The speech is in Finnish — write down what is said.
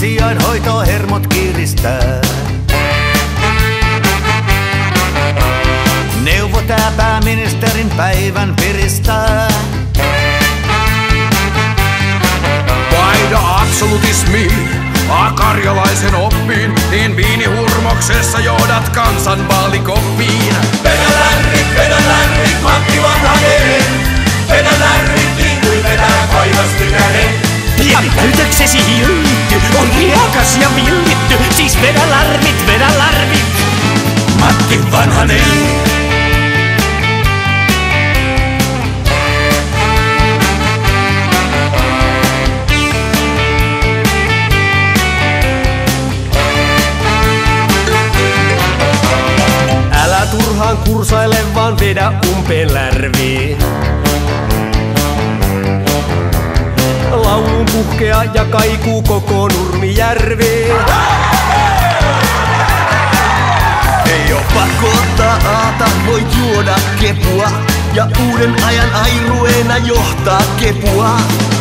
sijainhoito hermot kiristää. Neuvo tää pääministerin päivän piristää. Vaihda absolutismiin, karjalaisen oppiin, niin viinihurmoksessa johdat kansan vaalikoppiin. Vedä lärrit, Matti Vanhanen. Vedä lärrit niin kuin vetää Kaivostykänen. Pian täytöksesi hillitty, on riekas ja villitty, siis vedä lärvit, Matti Vanhanen. Älä turhaan kursaile, vaan vedä umpeen lärviin. Laulun puhkea ja kaikuu koko Nurmijärvi. Ei oo pakko ottaa aata, voit juoda kepua ja uuden ajan airueena johtaa kepua.